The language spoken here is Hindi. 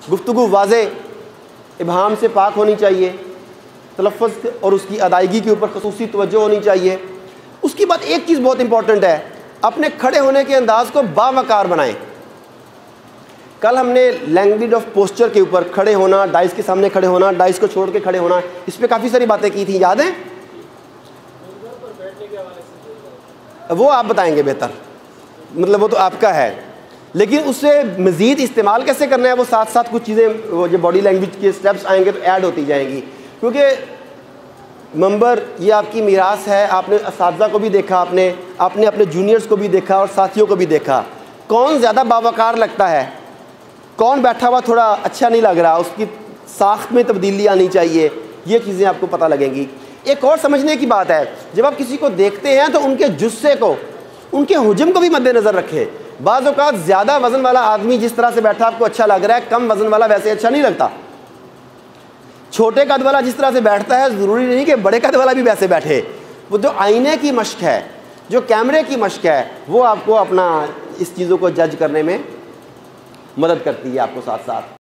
गुफ्तगू वाज़े इबहाम से पाक होनी चाहिए, तलफ़्फ़ुज़ और उसकी अदायगी के ऊपर ख़ुसूसी तवज्जो होनी चाहिए। उसके बाद एक चीज़ बहुत इंपॉर्टेंट है, अपने खड़े होने के अंदाज़ को बावकार बनाएं। कल हमने लैंग्वेज ऑफ पोस्चर के ऊपर, खड़े होना, डाइस के सामने खड़े होना, डाइस को छोड़ के खड़े होना, इस पर काफ़ी सारी बातें की थी, याद है? वो आप बताएंगे बेहतर, मतलब वो तो आपका है, लेकिन उससे मज़ीद इस्तेमाल कैसे करना है वो साथ साथ कुछ चीज़ें, वो जो बॉडी लैंग्वेज के स्टेप्स आएंगे तो ऐड होती जाएंगी। क्योंकि मंबर ये आपकी मीरास है, आपने असातिज़ा को भी देखा, आपने अपने जूनियर्स को भी देखा और साथियों को भी देखा, कौन ज़्यादा बावकार लगता है, कौन बैठा हुआ थोड़ा अच्छा नहीं लग रहा, उसकी साख्त में तब्दीली आनी चाहिए, ये चीज़ें आपको पता लगेंगी। एक और समझने की बात है, जब आप किसी को देखते हैं तो उनके जुस्से को, उनके हुजम को भी मद्देनज़र रखें। बाज़ औक़ात ज़्यादा वज़न वाला आदमी जिस तरह से बैठा आपको अच्छा लग रहा है, कम वज़न वाला वैसे अच्छा नहीं लगता। छोटे कद वाला जिस तरह से बैठता है ज़रूरी नहीं कि बड़े कद वाला भी वैसे बैठे। वो जो आईने की मश्क है, जो कैमरे की मश्क है, वो आपको अपना इस चीज़ों को जज करने में मदद करती है आपको साथ साथ।